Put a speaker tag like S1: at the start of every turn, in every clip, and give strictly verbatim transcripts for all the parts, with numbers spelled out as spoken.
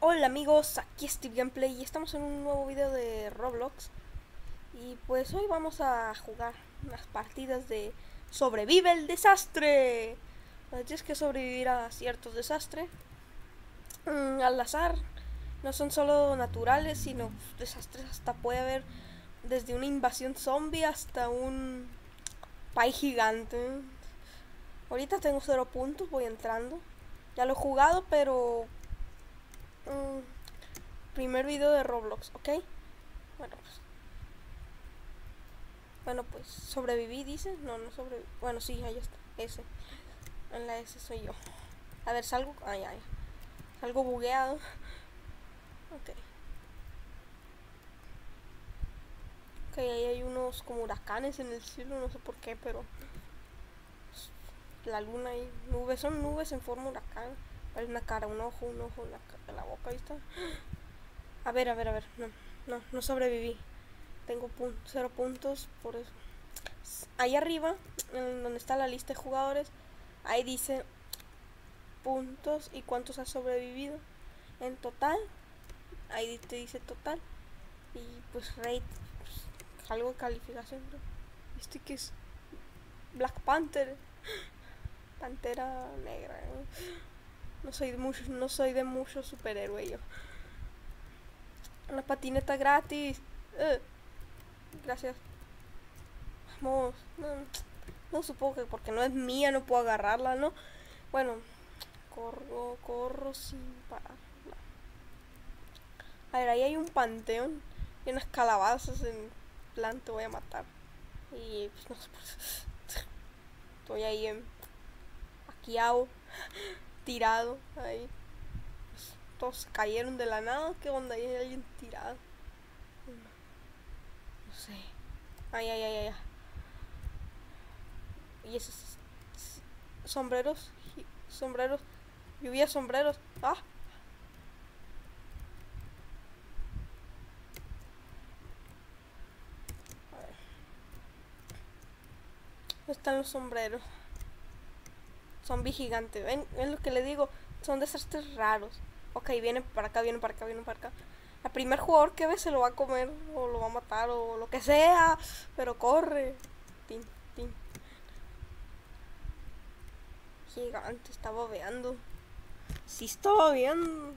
S1: Hola amigos, aquí Steve Gameplay y estamos en un nuevo video de Roblox. Y pues hoy vamos a jugar unas partidas de Sobrevive el Desastre. Tienes que sobrevivir a ciertos desastres mm, al azar. No son solo naturales, sino desastres. Hasta puede haber desde una invasión zombie hasta un país gigante. Ahorita tengo cero puntos, voy entrando. Ya lo he jugado, pero... Mm, primer video de Roblox, ¿ok? Bueno, pues... Bueno, pues sobreviví, dice. No, no sobreviví. Bueno, sí, ahí está. S. En la S soy yo. A ver, salgo. Ay, ay. Salgo bugueado. Ok. Ok, ahí hay unos como huracanes en el cielo. No sé por qué, pero... La luna y nubes. Son nubes en forma de huracán. Hay una cara, un ojo, un ojo, la, la boca. Ahí está. A ver, a ver, a ver. No, no, no sobreviví. Tengo pun cero puntos por eso. Ahí arriba, en donde está la lista de jugadores, ahí dice puntos y cuántos has sobrevivido en total. Ahí te dice total. Y pues rate, pues, algo de calificación. Este que es Black Panther. Pantera negra. No soy de mucho, no soy de mucho superhéroe yo. Una patineta gratis. Uh, gracias. Vamos. No, no supongo que porque no es mía no puedo agarrarla, ¿no? Bueno, corro, corro sin parar. A ver, ahí hay un panteón y unas calabazas en plan te voy a matar. Y pues no sé, pues, estoy ahí en Aquiao, tirado ahí. Pues, todos cayeron de la nada. ¿Qué onda? Ahí hay alguien tirado. No sé. Ay, ay, ay, ay. Y esos sombreros, sombreros, lluvia sombreros. Ah. ¿Dónde están los sombreros? Zombie gigante. ¿Ven? ¿Ven lo que le digo? Son desastres raros. Ok, vienen para acá, vienen para acá, vienen para acá. El primer jugador que ve se lo va a comer o lo va a matar o lo que sea. Pero corre. Tin, tin. Gigante, estaba babeando. Sí, estaba babeando.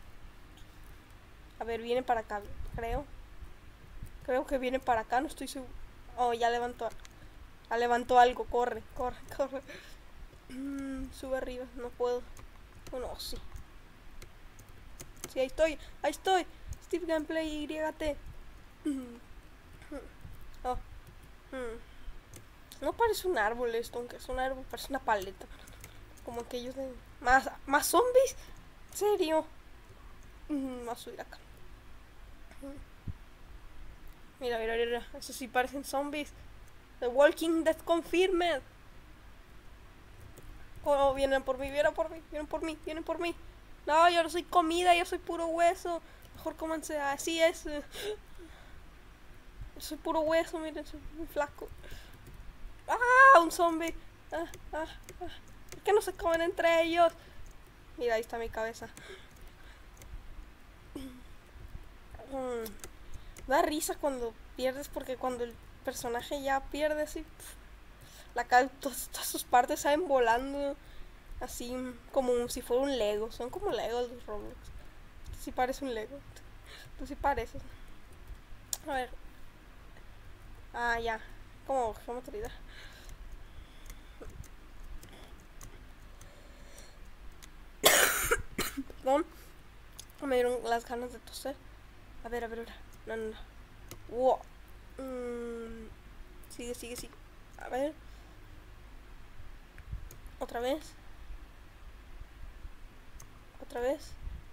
S1: A ver, viene para acá, creo. Creo que viene para acá, no estoy seguro. Oh, ya levantó. Ya levantó algo, corre, corre, corre. Mm, sube arriba, no puedo. Bueno, oh, sí. Sí, ahí estoy, ahí estoy. Steve Gameplay Y T. Oh. No parece un árbol esto, aunque es un árbol, parece una paleta. Como aquellos de... ¿Más, más zombies? ¿En serio? Mm, a subir acá. Mira, mira, mira. Eso sí parecen zombies. The Walking Dead confirmed. Oh, vienen por mí, vienen por mí, vienen por mí, vienen por mí. No, yo no soy comida, yo soy puro hueso. Mejor cómanse, así es. Yo soy puro hueso, miren, soy muy flaco. ¡Ah! Un zombie. Ah, ah, ah. ¿Por qué no se comen entre ellos? Mira, ahí está mi cabeza. Mm. Da risa cuando pierdes porque cuando el personaje ya pierde así, pff, la cara, todas, todas sus partes salen volando así como si fuera un Lego. Son como Legos los Roblox. Esto sí parece un Lego. Tú sí pareces. A ver. Ah, ya. Como geometría. Perdón. Me dieron las ganas de toser. A ver, a ver, a ver. No, no, no. Wow. Mm, sigue, sigue, sigue. A ver. Otra vez. Otra vez.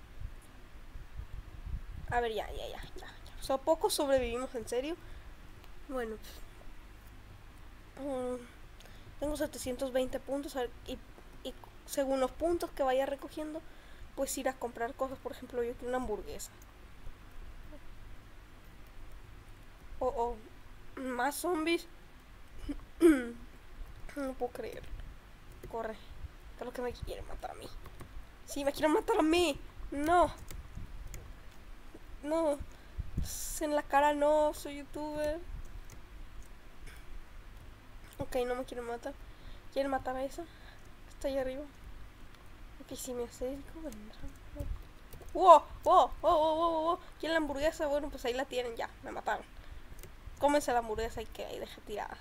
S1: A ver, ya, ya, ya, ya. ya. O sea, poco sobrevivimos, en serio. Bueno, pues, um, tengo setecientos veinte puntos. A ver, y, y según los puntos que vaya recogiendo, pues ir a comprar cosas. Por ejemplo, yo quiero una hamburguesa. Oh, oh. Más zombies. No puedo creer. Corre. ¿Qué es lo que me quieren matar a mí? Sí, me quieren matar a mí. No. No. En la cara no, soy youtuber. Ok, no me quieren matar. ¿Quieren matar a esa? Está ahí arriba. Ok, si me acerco, vendrá. ¡Wow! ¡Wow! ¡Wow! ¡Wow! ¡Wow! ¡Wow! ¿Quieren la hamburguesa? Bueno, pues ahí la tienen ya. Me mataron. Cómense la hamburguesa y que ahí deje tirada.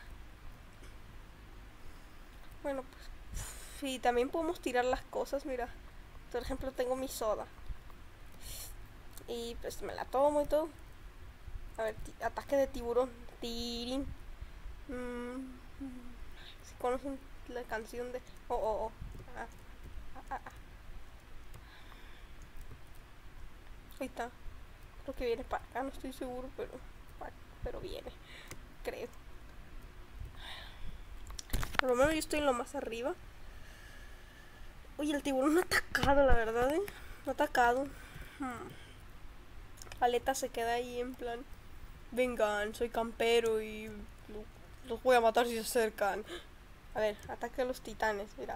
S1: Bueno, pues. Sí, también podemos tirar las cosas, mira. Por ejemplo, tengo mi soda. Y pues me la tomo y todo. A ver, ataque de tiburón. Tirín. Mm, si conocen la canción de. Oh, oh, oh. Ah, ah, ah, ah. Ahí está. Creo que viene para acá, no estoy seguro, pero. Pero viene. Creo. Por lo menos yo estoy en lo más arriba. Oye, el tiburón no ha atacado, la verdad, ¿eh? No ha atacado. Hmm. Aleta se queda ahí en plan. Vengan, soy campero y los voy a matar si se acercan. A ver, ataque a los titanes, mira.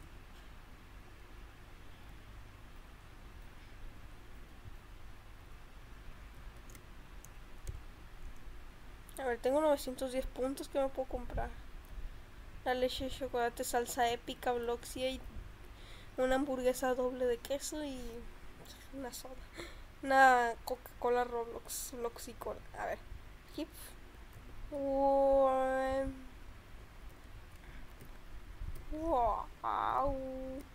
S1: A ver, tengo novecientos diez puntos que me puedo comprar. La leche de chocolate, salsa épica, bloxia y una hamburguesa doble de queso y una soda. Una Coca-Cola Roblox, Bloxicola. A ver. Hip. Wow. Wow.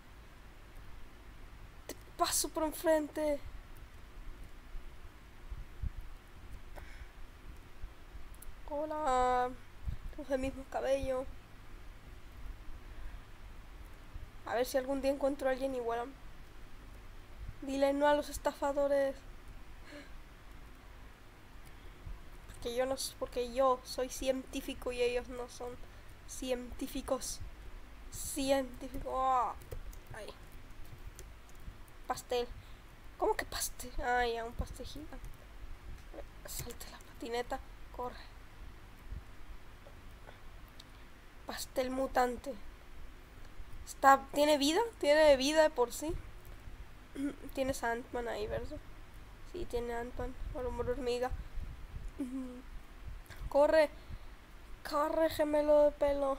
S1: Te paso por enfrente. Hola. Tenemos el mismo cabello. A ver si algún día encuentro a alguien igual. Dile no a los estafadores. Porque yo no, porque yo soy científico y ellos no son científicos. Científico. Oh. Ay. Pastel. ¿Cómo que pastel? Ay, ya, un pastel gigante. Salte la patineta. Corre. Pastel mutante. Está, ¿tiene vida? ¿Tiene vida de por sí? Tienes a Ant-Man ahí, ¿verdad? Sí, tiene Ant-Man. O hombre hormiga. Corre. Corre, gemelo de pelo.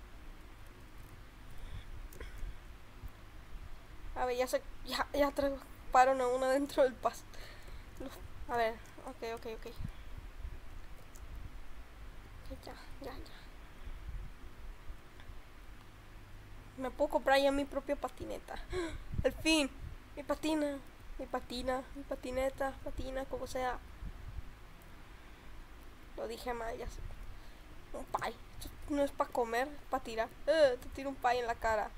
S1: A ver, ya se. Ya, ya atraparon a uno dentro del pasto. A ver, ok, ok, ok. Ya, ya, ya. Me puedo comprar ya mi propia patineta. Al fin. Mi patina. Mi patina. Mi patineta. Patina, como sea. Lo dije mal, ya sé. Un pie. Esto no es para comer, es para tirar. Uh, te tiro un pie en la cara.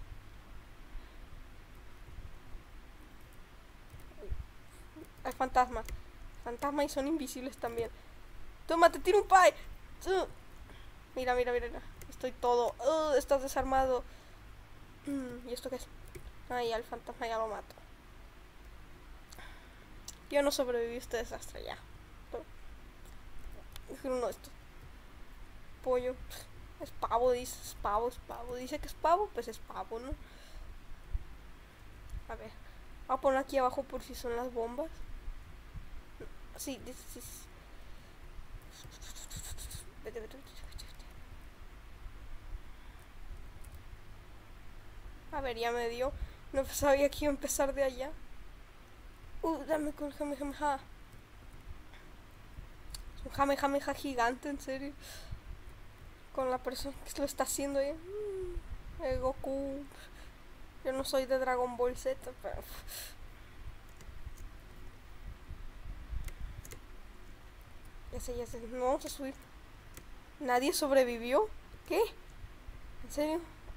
S1: Hay fantasmas. Fantasmas y son invisibles también. Toma, te tiro un pie. Uh. Mira, mira, mira, mira. Estoy todo. Uh, estás desarmado. Mm, ¿y esto qué es? Ay, al fantasma ya lo mato. Yo no sobreviví a este desastre ya. Pero no, esto. Pollo. Es pavo, dice. Es pavo, es pavo. Dice que es pavo, pues es pavo, ¿no? A ver. Voy a poner aquí abajo por si son las bombas. Sí, dice. Sí, sí. Vete, vete, vete. A ver, ya me dio. No sabía que iba a empezar de allá. Uh, dame con el Jamejameja. Es un Jamejameja gigante, en serio. Con la persona que lo está haciendo ahí. Mm, el Goku. Yo no soy de Dragon Ball Z, pero. Ya sé, ya sé. No vamos a subir. ¿Nadie sobrevivió? ¿Qué? ¿En serio?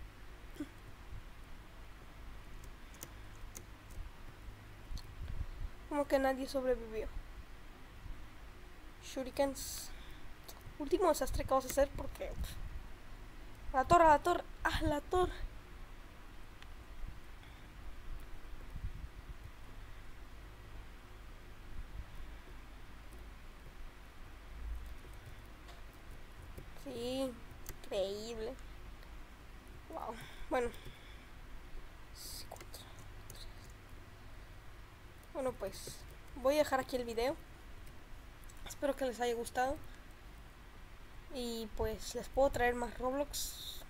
S1: Como que nadie sobrevivió. Shurikens. Último desastre que vamos a hacer porque. A la torre, a la torre. ¡Ah, la torre! Sí, increíble. Wow. Bueno. Bueno, pues voy a dejar aquí el video. espero que les haya gustado. Y pues les puedo traer más Roblox